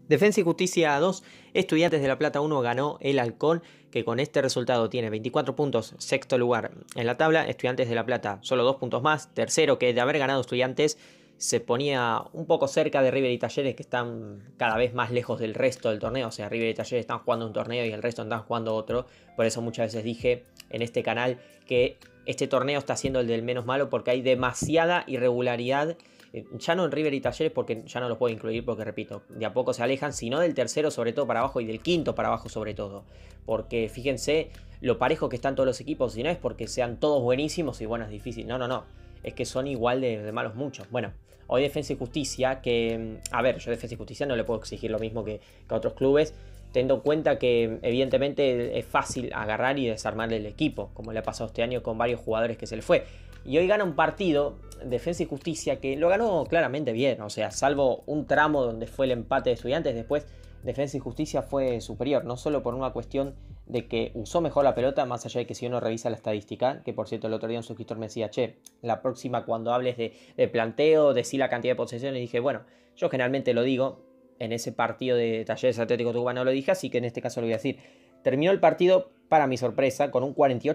Defensa y Justicia 2, Estudiantes de La Plata 1 ganó el Halcón, que con este resultado tiene 24 puntos, sexto lugar en la tabla. Estudiantes de La Plata solo 2 puntos más, tercero, que de haber ganado Estudiantes se ponía un poco cerca de River y Talleres, que están cada vez más lejos del resto del torneo. O sea, River y Talleres están jugando un torneo y el resto están jugando otro. Por eso muchas veces dije en este canal que este torneo está siendo el del menos malo, porque hay demasiada irregularidad. Ya no en River y Talleres, porque ya no los puedo incluir, porque repito, de a poco se alejan, sino del tercero sobre todo para abajo y del quinto para abajo sobre todo. Porque fíjense lo parejo que están todos los equipos, y no es porque sean todos buenísimos y bueno, es difícil, no. Es que son igual de malos muchos. Bueno, hoy Defensa y Justicia, que a ver, yo Defensa y Justicia no le puedo exigir lo mismo que a otros clubes, teniendo en cuenta que evidentemente es fácil agarrar y desarmar el equipo, como le ha pasado este año con varios jugadores que se le fue. Y hoy gana un partido, Defensa y Justicia, que lo ganó claramente bien. O sea, salvo un tramo donde fue el empate de Estudiantes, después Defensa y Justicia fue superior. No solo por una cuestión de que usó mejor la pelota, más allá de que si uno revisa la estadística, que por cierto el otro día un suscriptor me decía, che, la próxima cuando hables de planteo, decí la cantidad de posesiones, y dije, bueno, yo generalmente lo digo. En ese partido de Talleres Atlético Tucumán no lo dije, así que en este caso lo voy a decir. Terminó el partido, para mi sorpresa, con un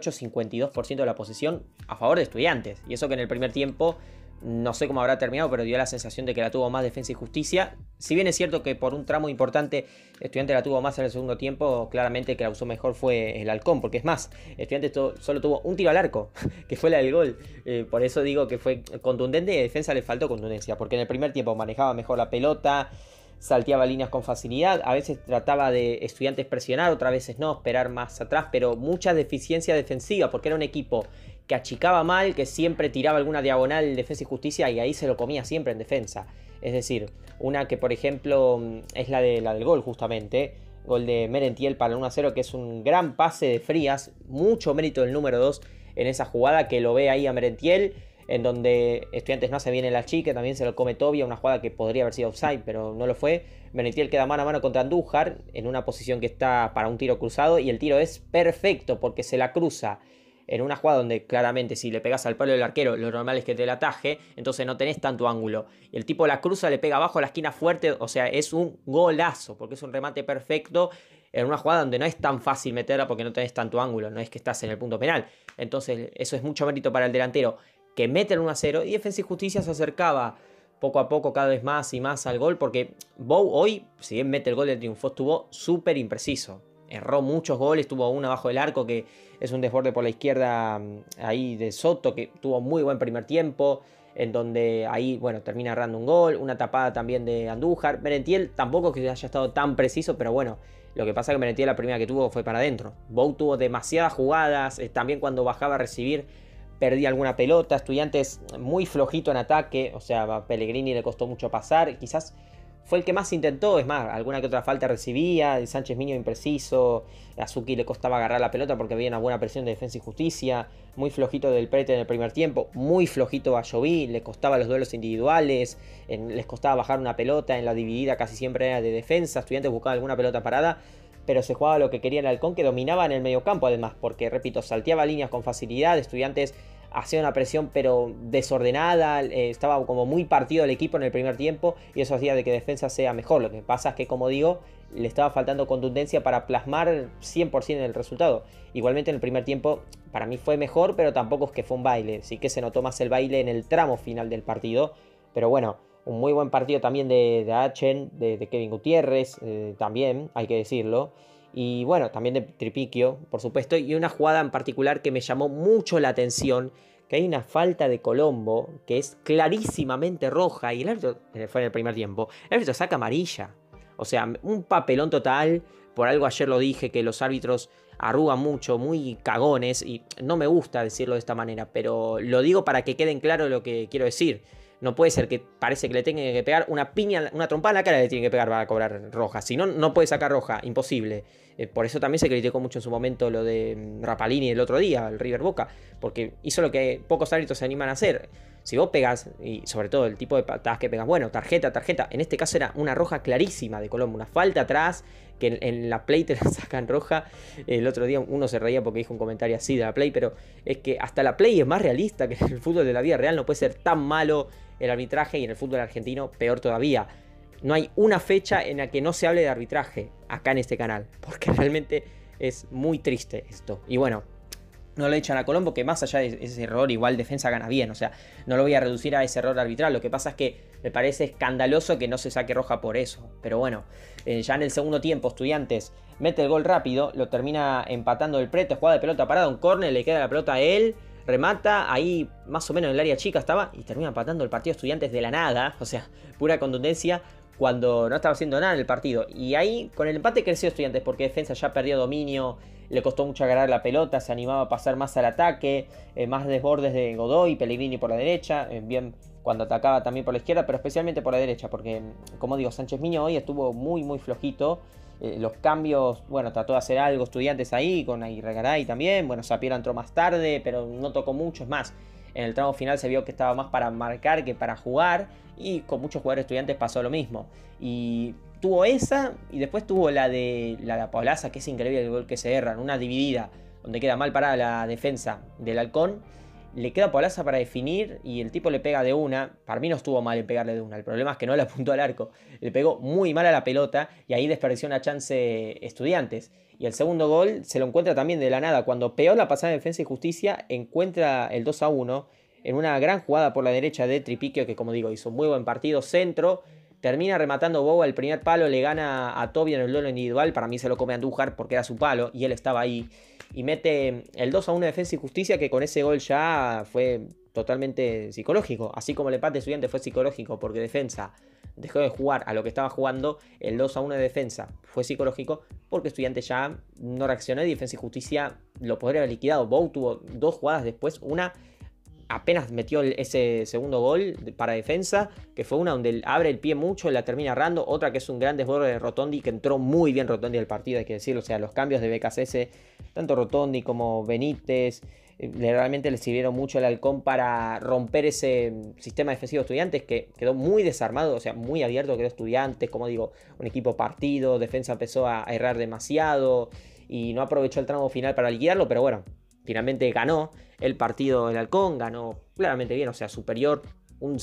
48-52% de la posesión a favor de Estudiantes. Y eso que en el primer tiempo, no sé cómo habrá terminado, pero dio la sensación de que la tuvo más Defensa y Justicia. Si bien es cierto que por un tramo importante Estudiantes la tuvo más en el segundo tiempo, claramente que la usó mejor fue el Halcón. Porque es más, Estudiantes solo tuvo un tiro al arco, que fue la del gol. Por eso digo que fue contundente y a Defensa le faltó contundencia. Porque en el primer tiempo manejaba mejor la pelota, salteaba líneas con facilidad, a veces trataba de Estudiantes presionar, otras veces no, esperar más atrás, pero mucha deficiencia defensiva, porque era un equipo que achicaba mal, que siempre tiraba alguna diagonal en Defensa y Justicia, y ahí se lo comía siempre en defensa. Es decir, una que por ejemplo es la del gol justamente, gol de Merentiel para el 1-0, que es un gran pase de Frías, mucho mérito del número 2 en esa jugada, que lo ve ahí a Merentiel, en donde Estudiantes no hace bien el achique, también se lo come Tobia, una jugada que podría haber sido offside, pero no lo fue. Merentiel queda mano a mano contra Andújar, en una posición que está para un tiro cruzado, y el tiro es perfecto, porque se la cruza en una jugada donde claramente si le pegas al palo del arquero, lo normal es que te la ataje, entonces no tenés tanto ángulo. Y el tipo la cruza, le pega abajo a la esquina fuerte, o sea, es un golazo, porque es un remate perfecto, en una jugada donde no es tan fácil meterla porque no tenés tanto ángulo, no es que estás en el punto penal. Entonces eso es mucho mérito para el delantero, que mete el 1-0, y Defensa y Justicia se acercaba poco a poco cada vez más y más al gol, porque Bou hoy, si bien mete el gol de triunfo, estuvo súper impreciso. Erró muchos goles, tuvo uno abajo del arco, que es un desborde por la izquierda ahí de Soto, que tuvo muy buen primer tiempo, en donde ahí, bueno, termina errando un gol, una tapada también de Andújar. Merentiel tampoco es que haya estado tan preciso, pero bueno, lo que pasa es que Merentiel la primera que tuvo fue para adentro. Bou tuvo demasiadas jugadas, también cuando bajaba a recibir perdía alguna pelota. Estudiantes muy flojito en ataque, o sea, a Pellegrini le costó mucho pasar, quizás fue el que más intentó, es más, alguna que otra falta recibía, Sánchez Miño impreciso, a Azuki le costaba agarrar la pelota porque había una buena presión de Defensa y Justicia, muy flojito del Prete en el primer tiempo, muy flojito a Joví, le costaba los duelos individuales, les costaba bajar una pelota, en la dividida casi siempre era de defensa, Estudiantes buscaba alguna pelota parada, pero se jugaba lo que quería el Halcón, que dominaba en el mediocampo además, porque repito, salteaba líneas con facilidad, Estudiantes hacía una presión pero desordenada, estaba como muy partido el equipo en el primer tiempo, y eso hacía de que Defensa sea mejor. Lo que pasa es que, como digo, le estaba faltando contundencia para plasmar 100% en el resultado. Igualmente en el primer tiempo para mí fue mejor, pero tampoco es que fue un baile, sí que se notó más el baile en el tramo final del partido, pero bueno, un muy buen partido también de Achen, de Kevin Gutiérrez, también hay que decirlo. Y bueno, también de Tripiquio, por supuesto. Y una jugada en particular que me llamó mucho la atención, que hay una falta de Colombo que es clarísimamente roja. Y el árbitro, fue en el primer tiempo, el árbitro saca amarilla. O sea, un papelón total. Por algo ayer lo dije, que los árbitros arrugan mucho, muy cagones. Y no me gusta decirlo de esta manera, pero lo digo para que queden claro lo que quiero decir. No puede ser que parece que le tengan que pegar una piña, una trompada en la cara le tienen que pegar para cobrar roja. Si no, no puede sacar roja, imposible. Por eso también se criticó mucho en su momento lo de Rapalini el otro día, el River Boca, porque hizo lo que pocos árbitros se animan a hacer. Si vos pegas, y sobre todo el tipo de patadas que pegas, bueno, tarjeta, en este caso era una roja clarísima de Colombo, una falta atrás, que en la Play te la sacan roja. El otro día uno se reía porque dijo un comentario así de la Play, pero es que hasta la Play es más realista que en el fútbol de la vida real. No puede ser tan malo el arbitraje, y en el fútbol argentino peor todavía. no hay una fecha en la que no se hable de arbitraje acá en este canal, porque realmente es muy triste esto. Y bueno, no lo echan a Colombo, que más allá de ese error, igual Defensa gana bien. O sea, no lo voy a reducir a ese error arbitral. Lo que pasa es que me parece escandaloso que no se saque roja por eso. Pero bueno, ya en el segundo tiempo, Estudiantes mete el gol rápido, lo termina empatando el Preto, jugada de pelota parada, un córner, le queda la pelota a él, remata, ahí más o menos en el área chica estaba, y termina empatando el partido Estudiantes de la nada. O sea, pura contundencia, cuando no estaba haciendo nada en el partido. Y ahí, con el empate creció Estudiantes, porque Defensa ya perdió dominio, le costó mucho agarrar la pelota, se animaba a pasar más al ataque, más desbordes de Godoy, Pellegrini por la derecha, bien cuando atacaba también por la izquierda, pero especialmente por la derecha, porque, como digo, Sánchez Miño hoy estuvo muy flojito. Los cambios, bueno, trató de hacer algo Estudiantes ahí, con Aguirre Garay también, bueno, Sapieha entró más tarde, pero no tocó mucho, es más, en el tramo final se vio que estaba más para marcar que para jugar, y con muchos jugadores Estudiantes pasó lo mismo. Y tuvo esa, y después tuvo la de Paulaza, que es increíble el gol que se erran, una dividida, donde queda mal parada la defensa del Halcón. Le queda Paulaza para definir y el tipo le pega de una. Para mí no estuvo mal en pegarle de una. El problema es que no le apuntó al arco. Le pegó muy mal a la pelota y ahí desperdició una chance Estudiantes. Y el segundo gol se lo encuentra también de la nada. Cuando peor la pasada de Defensa y Justicia, encuentra el 2-1 en una gran jugada por la derecha de Tripiquio, que como digo, hizo un muy buen partido, centro. Termina rematando Boga el primer palo, le gana a Tobi en el duelo individual. Para mí se lo come Andújar porque era su palo y él estaba ahí. Y mete el 2-1 de Defensa y Justicia, que con ese gol ya fue totalmente psicológico. Así como el empate de Estudiantes fue psicológico porque Defensa dejó de jugar a lo que estaba jugando, el 2-1 de Defensa fue psicológico porque Estudiantes ya no reaccionó y Defensa y Justicia lo podría haber liquidado. Bou tuvo dos jugadas después, una apenas metió ese segundo gol para Defensa, que fue una donde abre el pie mucho, la termina errando, otra que es un gran desborde de Rotondi, que entró muy bien Rotondi al partido, hay que decirlo. O sea, los cambios de BKCS, tanto Rotondi como Benítez, realmente le sirvieron mucho al Halcón para romper ese sistema defensivo de Estudiantes, que quedó muy desarmado, o sea, muy abierto quedó Estudiantes, como digo, un equipo partido. Defensa empezó a errar demasiado y no aprovechó el tramo final para liquidarlo, pero bueno, finalmente ganó el partido el Halcón, ganó claramente bien, o sea, superior un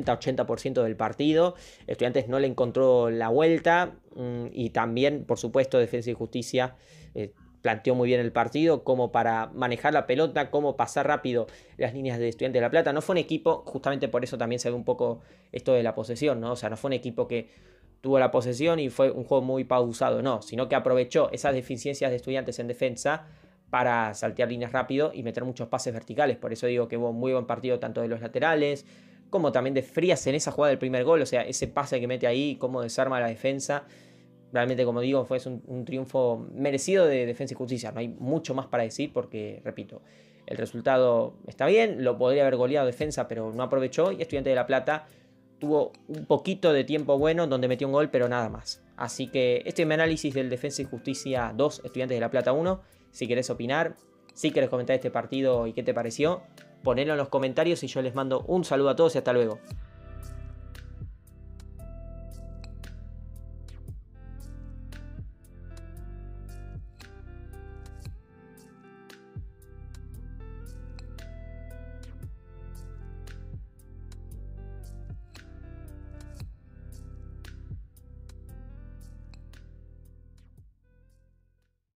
70-80% del partido. Estudiantes no le encontró la vuelta y también, por supuesto, Defensa y Justicia planteó muy bien el partido, como para manejar la pelota, como pasar rápido las líneas de Estudiantes de La Plata. No fue un equipo, justamente por eso también se ve un poco esto de la posesión, ¿no? O sea, no fue un equipo que tuvo la posesión y fue un juego muy pausado, no, sino que aprovechó esas deficiencias de Estudiantes en defensa para saltear líneas rápido y meter muchos pases verticales. Por eso digo que hubo un muy buen partido tanto de los laterales como también de Frías en esa jugada del primer gol. O sea, ese pase que mete ahí, cómo desarma la defensa. Realmente, como digo, fue un triunfo merecido de Defensa y Justicia. No hay mucho más para decir porque, repito, el resultado está bien, lo podría haber goleado Defensa, pero no aprovechó. Y Estudiantes de La Plata tuvo un poquito de tiempo bueno donde metió un gol, pero nada más. Así que este es mi análisis del Defensa y Justicia 2, Estudiantes de La Plata 1. Si querés opinar, si querés comentar este partido y qué te pareció, ponelo en los comentarios y yo les mando un saludo a todos y hasta luego.